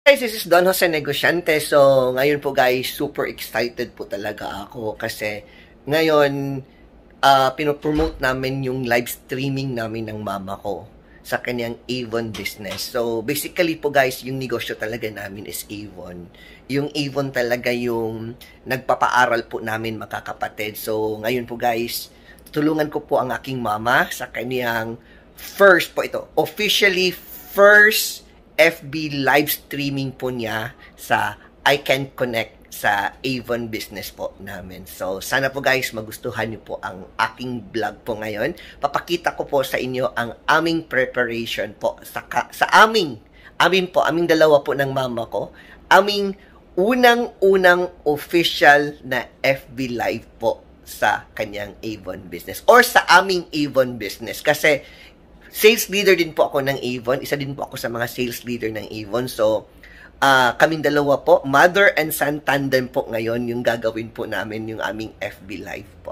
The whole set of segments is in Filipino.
Guys, this is Don Jose Negosyante. So, ngayon po guys, super excited po talaga ako kasi ngayon, pinopromote namin yung live streaming namin ng mama ko sa kanyang Avon business. So, basically po guys, yung negosyo talaga namin is Avon. Yung Avon talaga yung nagpapaaral po namin makakapatid. So, ngayon po guys, tulungan ko po ang aking mama sa kanyang officially first FB live streaming po niya sa I Can Connect sa Avon business po namin. So, sana po guys, magustuhan niyo po ang aking vlog po ngayon. Papakita ko po sa inyo ang aming preparation po sa aming dalawa po ng mama ko, aming unang official na FB live po sa kanyang Avon business or sa aming Avon business. Kasi sales leader din po ako ng Avon. Isa din po ako sa mga sales leader ng Avon. So, kaming dalawa po, mother and son tandem po ngayon yung gagawin po namin yung aming FB live po.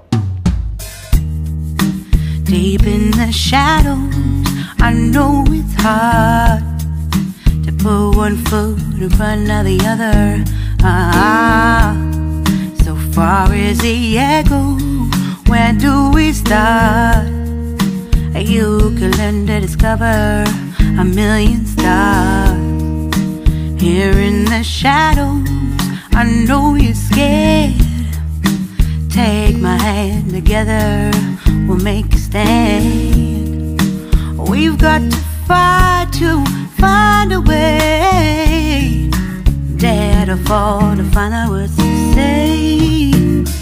Deep in the shadows, I know it's hard to put one foot in front of the other. So far as the echo, where do we start? You can learn to discover a million stars. Here in the shadows, I know you're scared. Take my hand, together we'll make a stand. We've got to fight to find a way. Dare to fall to find out what to say.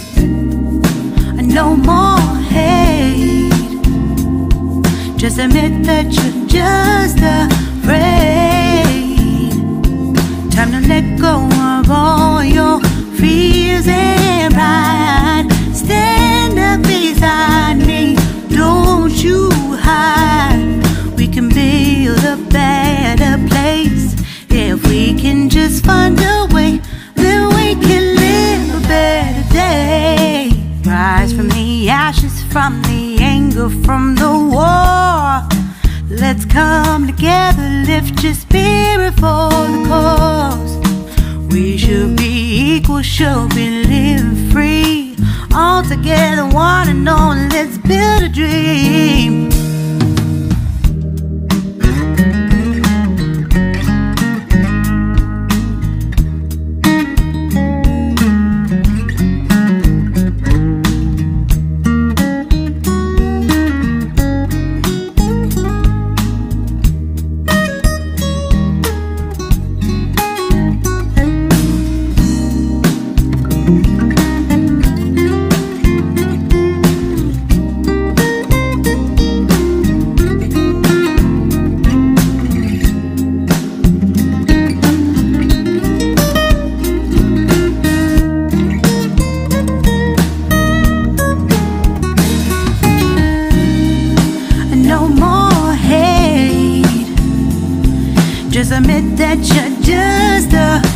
No more hate. Just admit that you're just afraid. Time to let go of all your fears and pride. Stand up beside me, don't you hide. We can build a better place. If we can just find a way, then we can live a better day. Rise from the ashes, from the anger, from the war. Let's come together, lift your spirit for the cause. We should be equal, should be living free. All together, one and all, let's build a dream. Just admit that you're just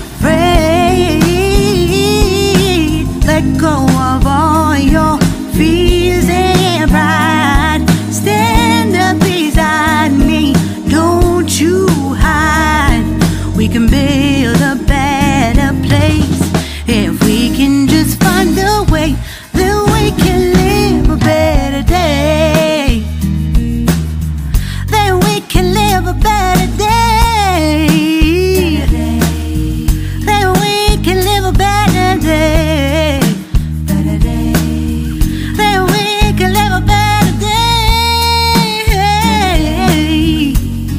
afraid. Let go of all your fears and pride. Stand up beside me, don't you hide. We can build a better place. If we can just find a way, then we can live a better day. Then we can live a better day. Then we can live a better day. Better day. Then we can live a better day.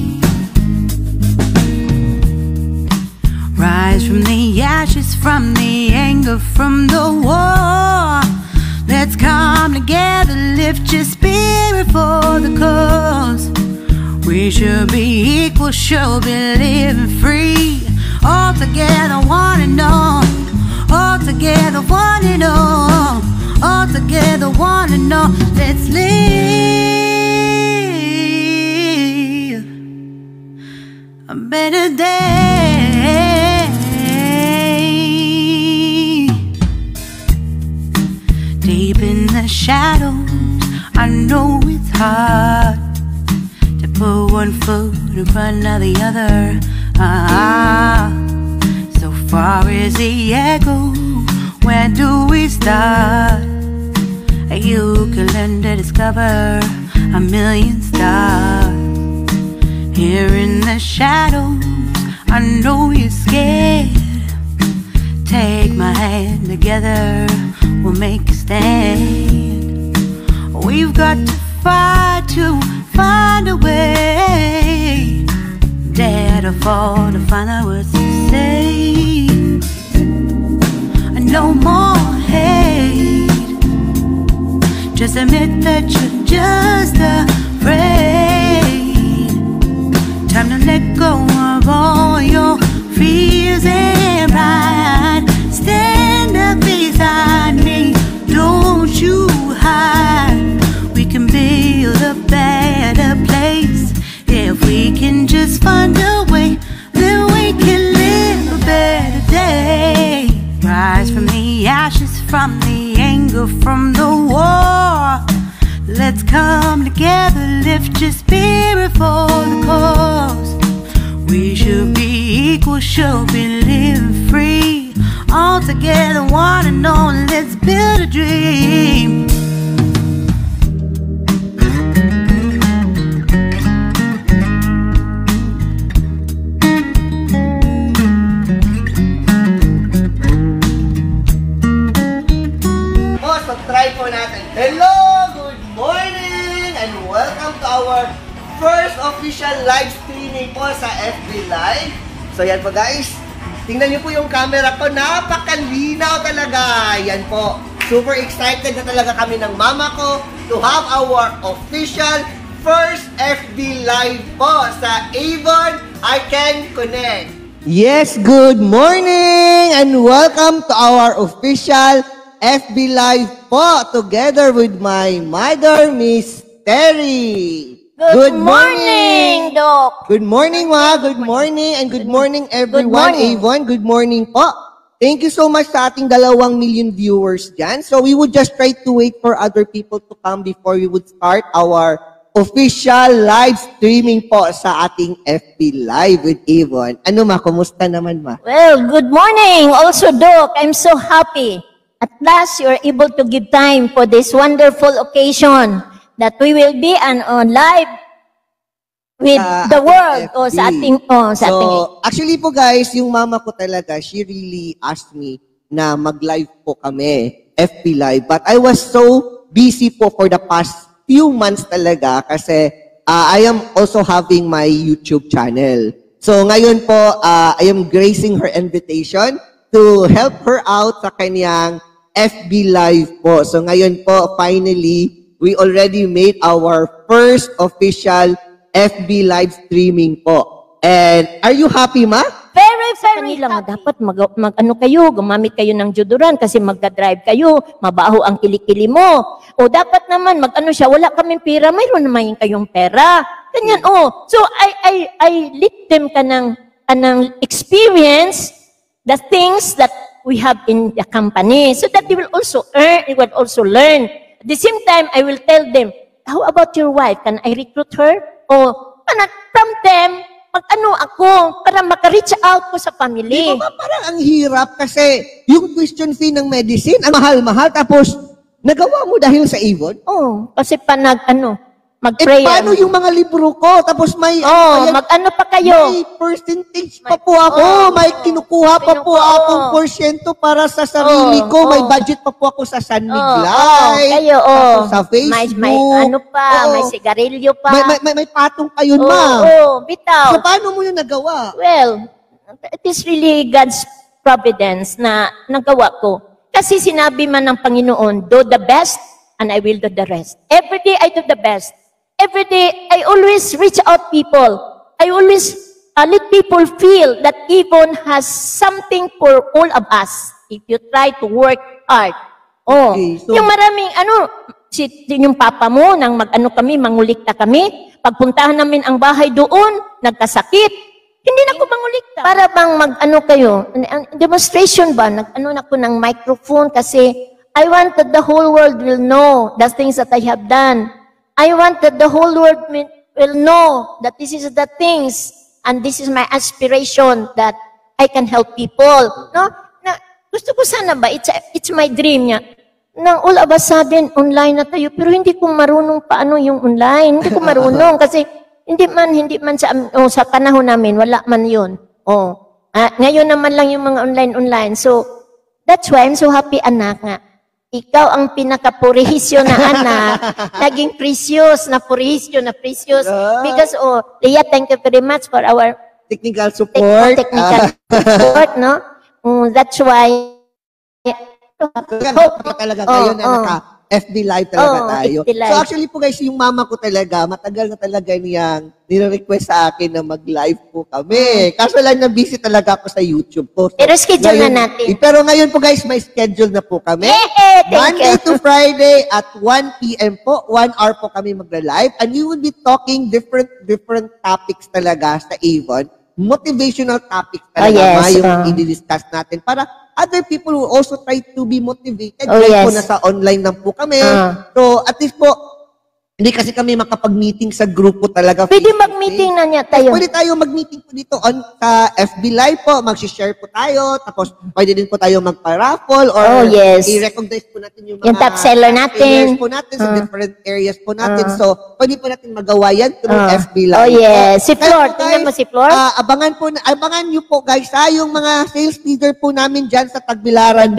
Rise from the ashes, from the anger, from the war. Let's come together, lift your spirit for the cause. We should be equal, should be living free. All together, one and all. All together, one and all. All together, one and all. Let's live a better day. Deep in the shadows, I know it's hard to put one foot in front of the other. is the echo? Where do we start? You can learn to discover a million stars. Here in the shadows, I know you're scared. Take my hand, together we'll make a stand. We've got to fight to find a way. Dare to fall to find out what to say. No more hate. Just admit that you're just afraid. Time to let go of all your fears and pride. Stand up beside me, don't you hide. We can build a better place. If we can just find a way, then we can live a better day. Rise from the ashes, from the anger, from the war. Let's come together, lift your spirit for the cause. We should be equal, should be living free. All together, one and all, let's build a dream. Try po natin. Hello! Good morning! And welcome to our first official live streaming po sa FB Live. So yan po guys. Tingnan niyo po yung camera ko. Napakalinaw talaga. Yan po. Super excited na talaga kami ng mama ko to have our official first FB Live po sa Avon I Can Connect. Yes, good morning! And welcome to our official FB Live po, together with my mother, Miss Terry. Good morning, Doc. Good morning, Ma. Good morning. And good morning, everyone. Good morning. Avon, good morning po. Thank you so much sa ating 2 million viewers dyan. So we would just try to wait for other people to come before we would start our official live streaming po sa ating FB Live with Avon. Ano, Ma? Kumusta naman, Ma? Well, good morning also, Doc. I'm so happy. At last, you're able to give time for this wonderful occasion that we will be on live with the world o sa ating actually po guys, yung mama ko talaga, she really asked me na mag-live po kami, FB Live. But I was so busy po for the past few months talaga kasi I am also having my YouTube channel. So ngayon po, I am gracing her invitation to help her out sa kanyang FB Live po. So ngayon po, finally, we already made our first official FB Live streaming po. And are you happy, Ma? Very kanila nga dapat mag-ano kayo, gumamit kayo ng deodorant kasi magka-drive kayo, mabaho ang kilikili mo. O dapat naman mag-ano siya, wala kaming pera, mayroon naman kayong pera. Ganyan, So I let them ka ng experience the things that we have in the company so that they will also learn. At the same time, I will tell them, how about your wife? Can I recruit her? O from them, mag-ano ako para maka-reach out ko sa family. Di ba parang ang hirap kasi yung tuition fee ng medicine, ang mahal-mahal, tapos nagawa mo dahil sa Avon? Kasi mag-prayer. Paano yung mga libro ko? Tapos may... mag-ano pa kayo? May percentage pa po ako. May kinukuha pa po akong porsyento para sa sarili ko. May budget pa po ako sa San Miglay. Kayo, sa Facebook. May ano pa, may sigarilyo pa. May patong kayo, Ma. Bitaw. So, paano mo yung nagawa? Well, it is really God's providence na nagawa ko. Kasi sinabi man ng Panginoon, do the best and I will do the rest. Every day I do the best. Every day, I always reach out people. I always let people feel that Avon has something for all of us if you try to work hard. Okay, so, yung maraming, yung papa mo, nang mangulikta kami, pagpuntahan namin ang bahay doon, nagkasakit, hindi na ko mangulikta. Para bang kayo, demonstration ba, nag-ano na ko ng microphone kasi I want that the whole world will know the things that I have done. I want that the whole world will know that this is the things and this is my aspiration that I can help people. No? gusto ko sana ba, it's my dream niya. Nang all of a sudden, online na tayo, pero hindi ko marunong paano yung online. Hindi ko marunong kasi hindi man sa panahon namin, wala man yun. Ngayon naman lang yung mga online. So, that's why I'm so happy, anak, nga. Ikaw ang pinaka-purihisyo na anak, naging precious. Because, Leah, thank you very much for our technical support. Support, no? That's why, talaga kayo na naka-FB Live talaga tayo. FB Live. So actually po guys, yung mama ko talaga, matagal na talaga niyang nire-request sa akin na mag-live po kami. Kaso lang na busy talaga ako sa YouTube po. So, pero schedule na natin. Pero ngayon po guys, may schedule na po kami. Thank Monday you. to Friday at 1 p.m. po. 1 hour po kami mag-live. And we will be talking different topics talaga sa Avon. Motivational topics talaga yung i-discuss natin para other people will also try to be motivated. Po nasa online lang po kami. So, at least po, hindi kasi kami makapag-meeting sa grupo talaga. Pwede mag-meeting na niya tayo. Pwede tayo mag-meeting po dito sa FB Live po. Mag-share po tayo. Tapos, pwede din po tayo magpa-raffle or i-recognize po natin yung mga yung top seller natin po natin sa different areas po natin. So, pwede po natin magawa yan through FB Live. Oh, yes. Si Flor. Guys, Tingnan mo si Flor. Abangan nyo po guys, yung mga sales leader po namin dyan sa Tagbilaran.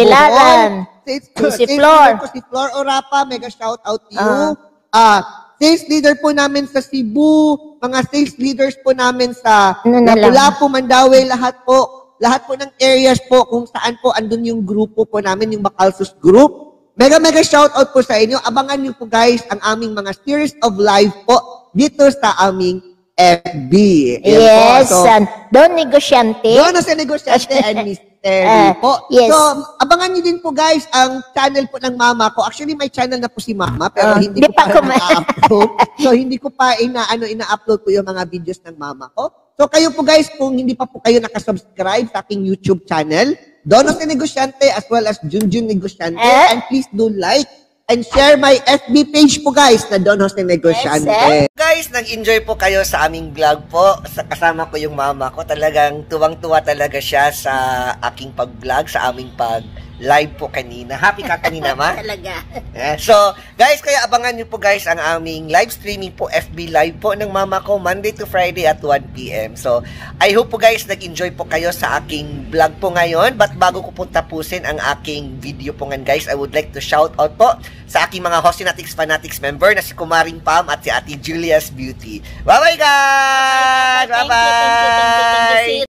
Si Flor. Si Flor Orapa, mega shout out to you. Sales leader po namin sa Cebu, mga sales leaders po namin sa Lapu-Lapu, Mandaue, lahat po ng areas po kung saan po andun yung grupo po namin, yung Bacalsos Group. Mega shout out po sa inyo. Abangan niyo po guys ang aming mga series of live po dito sa aming FB. Yes, so, Don Negosyante. Don sa Negosyante and Mystery po. Yes. So, abangan niyo din po guys ang channel po ng mama ko. Actually, may channel na po si mama, pero hindi ko pa na-upload. So, hindi ko pa ina-upload po yung mga videos ng mama ko. So, kayo po guys, kung hindi pa po kayo nakasubscribe sa aking YouTube channel, Don sa Negosyante as well as Junjun Negosyante, and please do like and share my FB page po guys na Don Jose Negosyante. Yes, Guys, nag-enjoy po kayo sa aming vlog po. Kasama ko yung mama ko. Talagang tuwang-tuwa talaga siya sa aking pag-vlog, sa aming pag-live po kanina. Happy ka kanina, ma? Talaga. So, guys, kaya abangan nyo po guys ang aming live streaming po, FB Live po ng mama ko, Monday to Friday at 1 p.m. So, I hope po guys, nag-enjoy po kayo sa aking vlog po ngayon. But bago ko po tapusin ang aking video po nga guys, I would like to shout out po sa aking mga Hosinatics Fanatics member na si Kumaring Pam at si Ate Julia's Beauty. Bye-bye guys! Bye-bye! Thank you.